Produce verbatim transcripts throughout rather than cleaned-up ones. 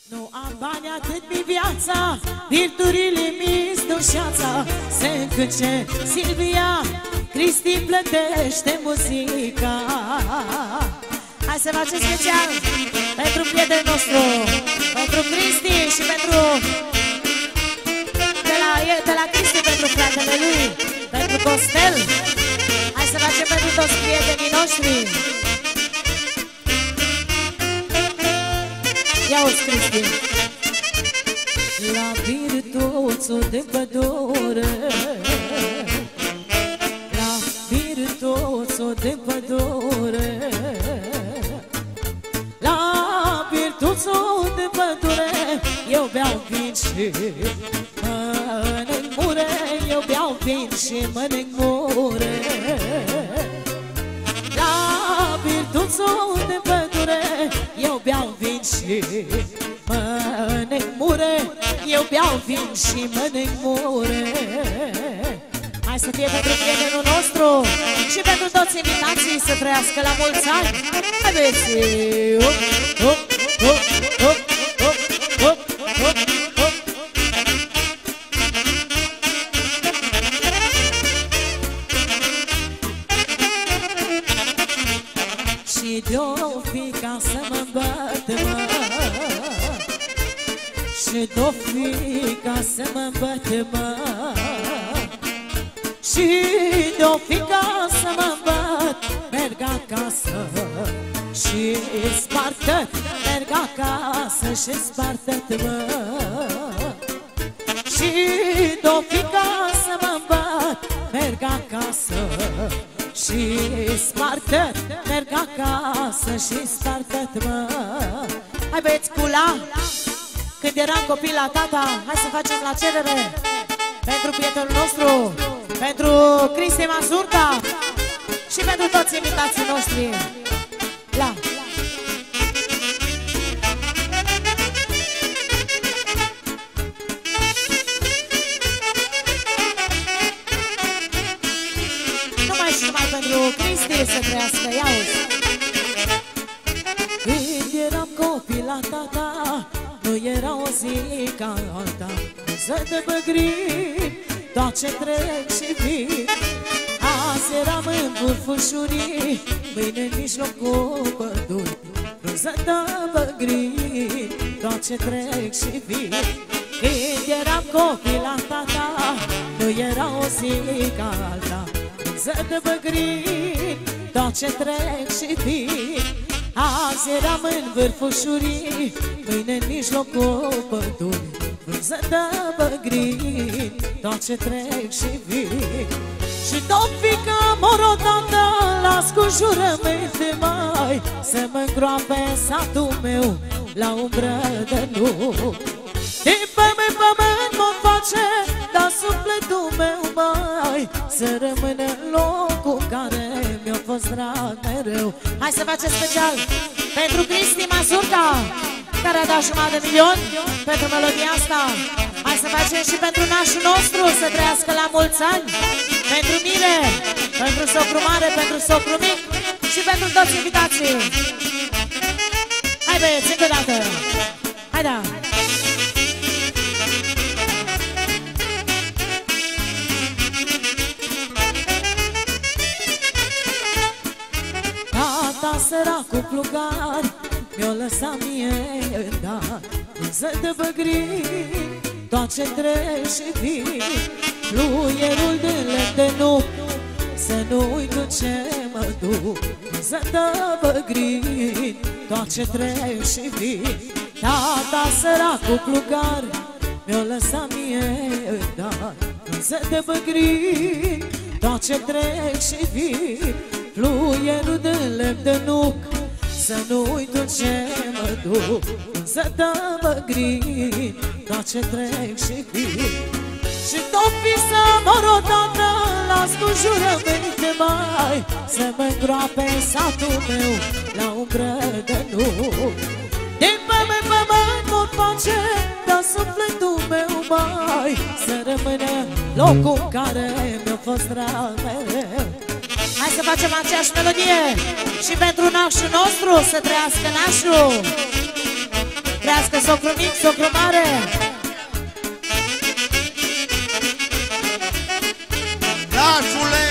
Nu am bani, atât mi viața, virturile mi-s dușața. Se încânce Silvia, Cristi plătește muzica. Hai să facem special pentru prietenul nostru, pentru Cristi și pentru de la, de la Cristi, pentru fratele lui, pentru Costel. Hai să facem pentru toți prietenii noștri. Ia-uți, Cristi. La virtuțul de pădure, la virtuțul de pădure, la virtuțul de pădure, eu beau vin și mănânc mure, eu beau vin și mănânc mure. La virtuțul de pădure, eu beau vin și mănânc mure, eu beau vin și mănânc mure. Hai să fie pentru prietenul nostru și pentru toți invitații, să trăiască la mulți ani. Haideți! Hop, hop, hop, hop, hop, hop, hop, hop. Și de-o fi ca să mă bată, mă, și de-o fi ca să mă bată, mă, și de-o fi ca să mă bat, merg acasă și spartă, merg acasă și spartă-t, mă. Și de-o fi ca să mă bat, merg acasă și spartă-t, merg acasă și spartă-t, mă. Hai băieți, cula, când eram copil la tata, hai să facem la cerere pentru prietenul nostru, pentru Cristi Mazurca și pentru toți invitații noștri. La! Numai și numai pentru Cristi să trăiască, ia-uzi! Când eram copil la tata, nu era o zi ca alta, să te băgri tot ce trec și vin. Azi eram în vârfușurii, mâine în mijlocul pădurii, frunză-te băgri tot ce trec și vin. Când eram copil la tata, nu era o zi ca alta, frunză-te băgri tot ce trec și vin. Azi eram în vârfușurii, mâine în mijlocul pădurii, frunză-te băgri tot ce trec și vin. Și tot fica morodată, las cu jurămente mai, să mă îngroape satul meu la umbră de nuc. Din pământ pământ mă face, dar sufletul meu mai, să rămână locul care mi-a fost drag mereu. Hai să facem special pentru Cristi Mazurca, care a dat jumătate de milion pentru melodia asta. Hai să facem și pentru nașul nostru, să trăiască la mulți ani, pentru Mire, pentru socru mare, pentru socru mic și pentru toți invitații. Hai băieți, încă o dată! Hai da! Tata săracul plugar mi-o lăsat mie în dar, frunză-te băgri tot ce trec și vin. Fluierul de lemn de nuc, să nu uit cu ce mă duc, frunză-te băgri tot ce trec și vin. Tata săracul plugar mi-o lăsat mie în dar, frunză-te băgri tot ce trec și vin. Fluierul de lemn de nuc, să nu uit cu ce mă duc, frunză-te băgri tot ce trec și vin. Și tot fi să mor odată, las cu jurămente mai, să mă îngroape satul meu la umbră de nuc. Din pământ pământ mă face, dar sufletul meu mai, să rămână locul care mi-a fost drag mereu. Hai să facem aceeași melodie și pentru nașul nostru, să trăiască nașul. trăiască socru mic, socru mare. Nașule!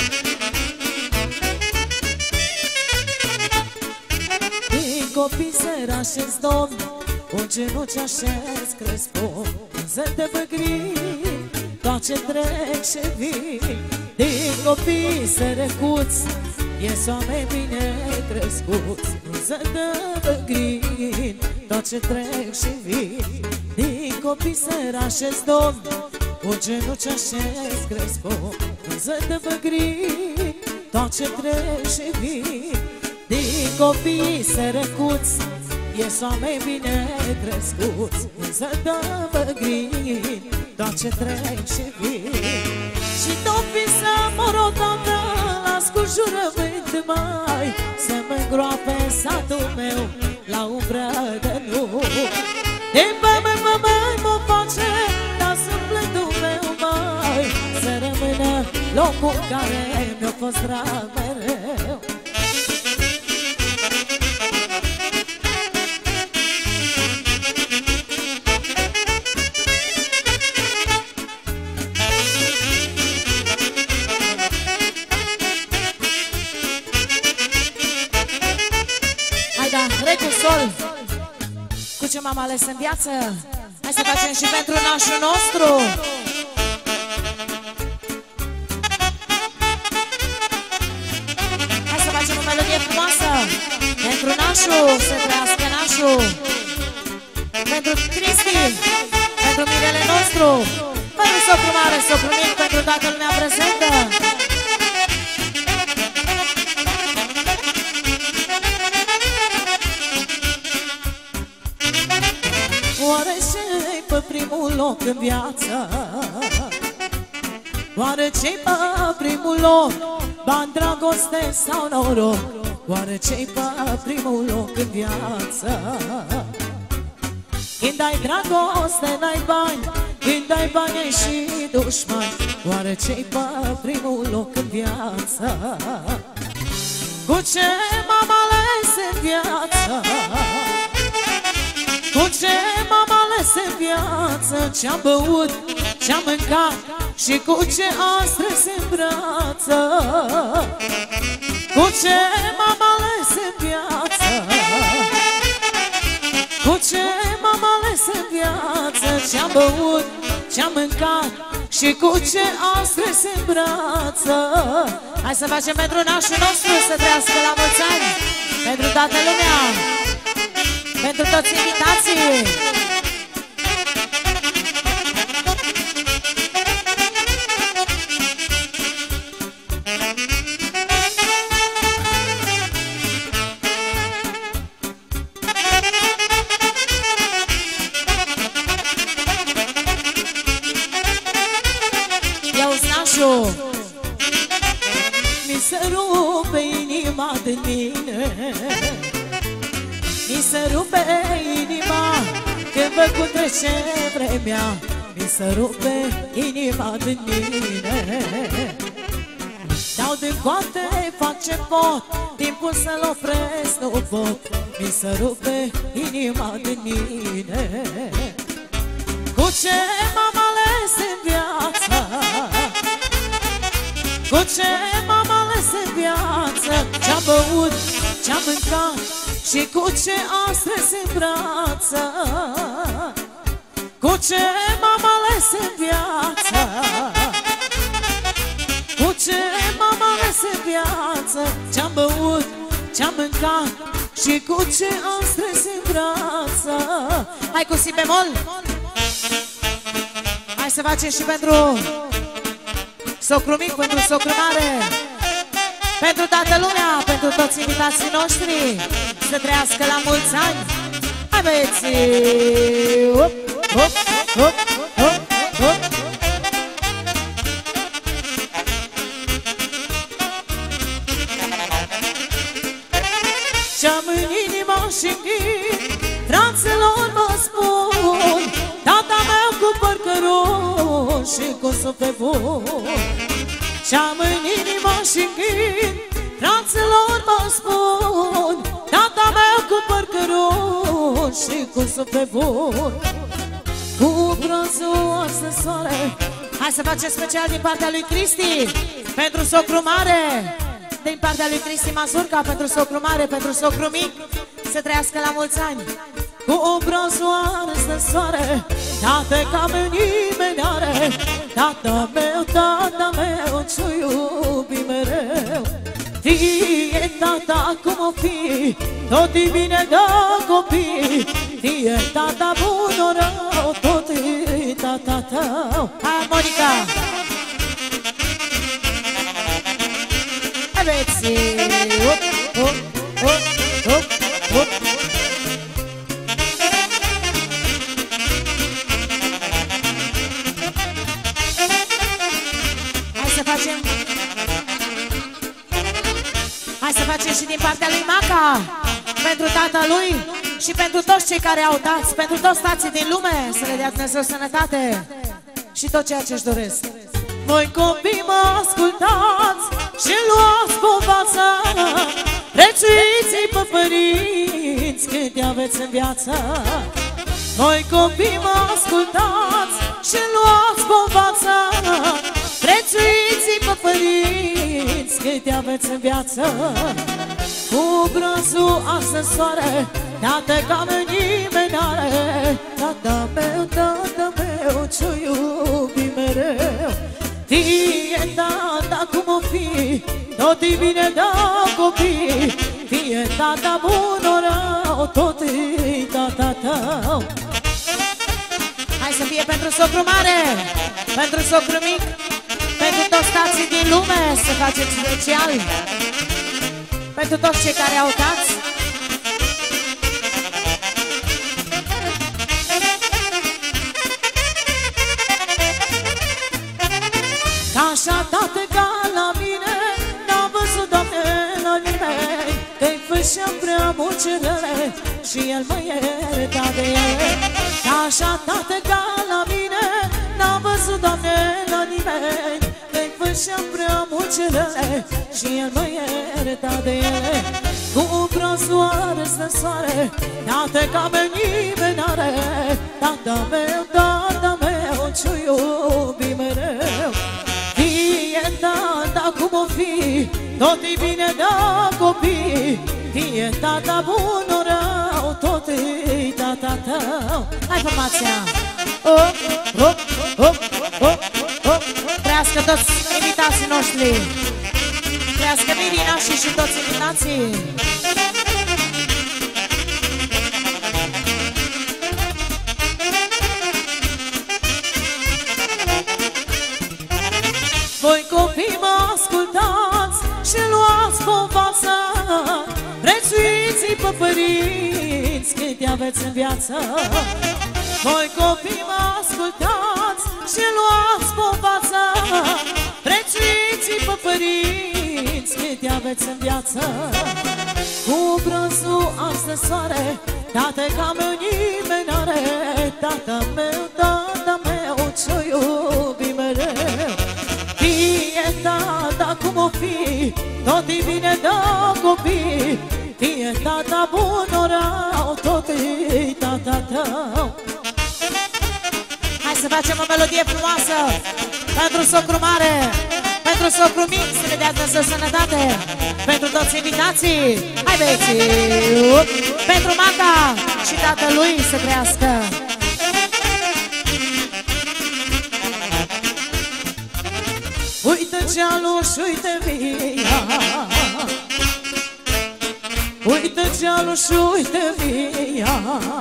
Din copii sărași-ți domn, un genunchi așez crespun, să te băgri, tot ce trec și vin. Din copii sărăcuți, ies oameni bine crescuți, să te băgri, tot ce trec și vin. Din copii sărași-ți domn, un genunchi așez crespun, să te băgri, tot ce trec și vin. Din copii sărăcuți, ies oameni bine crescuți, să dă băgrini, tot ce trec și vin. Și tot visa mor odată, las cu jurământ mai, să mă îngroape satul meu la umbră de nu. Din pământ pământ mă face, dar sufletul meu mai, să rămână locul care mi-a fost drag mereu. Recul sol, cu ce m-am ales în viață. Hai să facem și pentru nașul nostru. Hai să facem o melodie frumoasă pentru nașul, să trăiască nașul. Pentru Cristi, pentru mirele nostru, pentru socru mare, socru mic, pentru toată lumea prezentă. Oare ce-i pe primul loc în viață? Oare ce-i pe primul loc? Bani, dragoste sau noroc? Oare ce-i pe primul loc în viață? Când ai dragoste, n-ai bani, când ai bani, ai și dușmani. Oare ce-i pe primul loc în viață? Cu ce m-am ales în viață? Cu ce m-am ales în viață? Ce-am băut, ce-am mâncat și cu ce am strâns în brață? Cu ce m-am ales în viață? Cu ce m-am ales în viață? Ce-am băut, ce-am mâncat și cu ce am strâns în brață? Hai să facem pentru nașul nostru, să trăiască la mulți ani, pentru toată lumea, pentru toți invitații. Ia-uzi nașul, mi se rupe inima din mine, mi se rupe inima când văd cum trece vremea, mi se rupe inima din mine. Dau din coate, fac ce pot, timpul să-l opresc nu pot, mi se rupe inima din mine. Cu ce m-am ales în viață? Cu ce m-am ales în viață? Ce-am băut, ce-am mâncat și cu ce am strâns în brață? Cu ce m-am ales în viață? Cu ce m-am ales în viață? Ce-am băut, ce-am mâncat și cu ce am strâns în brață? Hai cu si bemol! Hai să facem și pentru socru mic, pentru socru mare, pentru toată lumea, pentru toți invitații noștri, să trăiască la mulți ani. Hai băieții! Hop, hop, hop, hop, hop. Ce-am în inima și-n ghid, fraților vă spun, tata meu cu păr căruș și cu suflet bun. Ce-am în inima și-n ghid, fraților vă spun, tata meu cu păr căruș și cu suflet bun, cu bronzul de soare. Hai să facem special din partea lui Cristi, pentru socru mare, din partea lui Cristi Mazurca, pentru socru mare, pentru socru mic, să trăiască la mulți ani. Cu bronzoare de soare, tată ca meu nimeni are, tata meu, tata meu, ce iubi mereu. Fie tata cum o fi, tot-i bine de copii, fie tata bun o rău, tot-i tata tău. Hai, Monica! Aveți! Up, up, up, up, up. Hai să facem... Hai să facem și din partea lui Maca, pentru tatălui și pentru toți cei care au tați, pentru toți tații din lume, să le dea Dumnezeu sănătate și tot ceea ce-și doresc. Voi copii mă ascultați și luați povață, prețuiți-i pe părinți cât aveți în viață. Voi copii mă ascultați și luați povață, prețuiți-i pe părinți cât aveți în viață. Cu bronzul azi de soare, tată ca meu nimeni n-are, tata meu, tata meu, ce iubi mereu. Fie tata cum o fi, tot-i bine de copii, fie tata bun o rău, tot-i tata tău. Hai să fie pentru socru mare, pentru socru mic, pentru toți tații din lume, să faceți special, pentru toți cei care au tați. Ca așa tată ca la mine, n-am văzut, Doamne, la nimeni, că-i făceam prea multe rele și el mă ierta de ele. Ca așa tată ca la mine, n-am văzut, Doamne, la nimeni, că-i făceam prea multe rele și el mă ierta de ele. Cu bronzoare de soare, tată ca meu nimeni n-are, tata meu, tata meu, ce iubi mereu. Fie tata cum o fi, tot-i bine de copii, fie tata bun o rău, tot-i tata tău. Hai formația! Hop, hop, hop, hop, hop. Trească toți invitații noștri, trească Mirina și și toți invitații. Voi copii mă ascultați și luați povață, prețuiți-i pe părinți cât aveți în viață. Voi copii mă ascultați și luați povață, prețuiți-i pe părinți cât aveți în viață. Cu bronzul azi de soare, tată ca meu nimeni n-are, tata meu, tata meu, ce iubi mereu. Fie tata cum o fi, tot-i bine de copii, fie tata bun o rău, tot-i tata tău. Hai să facem o melodie frumoasă pentru socru mare, pentru socru mic, să le dea Dumnezeu sănătate, pentru toți invitații. Hai băieții! Pentru Maca și tatălui să crească. Uită gealul și uite via, uită gealul și uite via.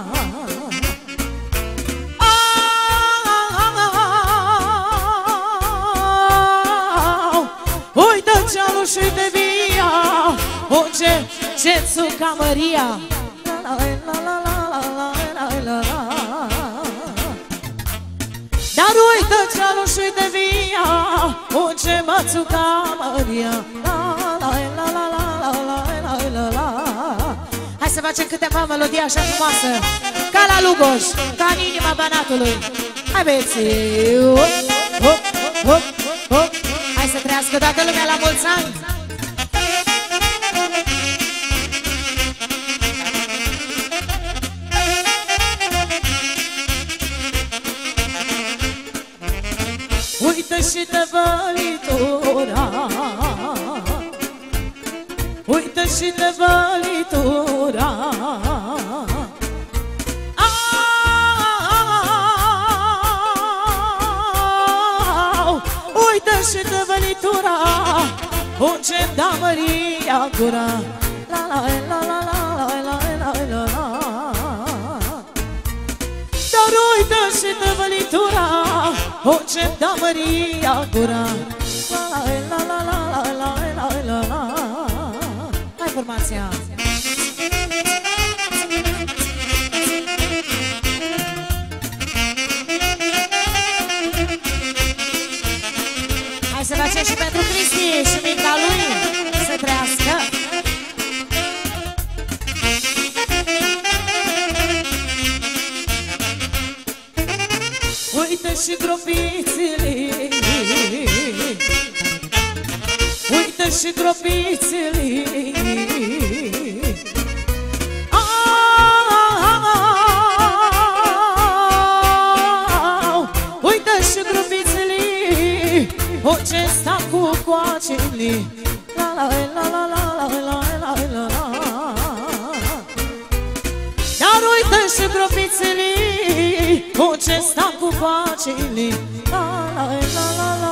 Uită gealul și uite via, unde ce-țuca Maria. Dar uită gealul și uite via, unde mățuca Maria. Hai să facem câteva melodii așa frumoasă, ca la Lugoj, ca în inima Banatului. Hai băieții! Hop, hop, hop, hop. Hai să trăiască toată lumea la mulți ani! Uită și de vălitura, uită și de vălitura. Au, uită și de vălitura, unde-mi da Maria gura. La la la la la la la la la. Dar uită și de vălitura, unde-mi da Maria gura. La la la la la la la la la. Hai formația! Hai să facem și pentru Cristi și mica lui să trăiască. Uită și gropițele, uită și gropițele. Au, uită și gropițele, ce sta cu coacele. La la la la la la la la la. Dar uită și gropițele, ce sta cu coacele. La la la la la.